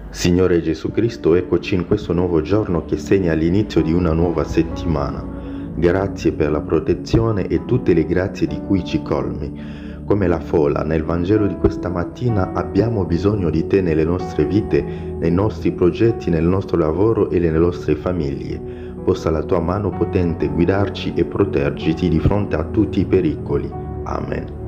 Signore Gesù Cristo, eccoci in questo nuovo giorno che segna l'inizio di una nuova settimana. Grazie per la protezione e tutte le grazie di cui ci colmi. Come la folla nel Vangelo di questa mattina abbiamo bisogno di te nelle nostre vite, nei nostri progetti, nel nostro lavoro e nelle nostre famiglie. Possa la tua mano potente guidarci e proteggerti di fronte a tutti i pericoli. Amen.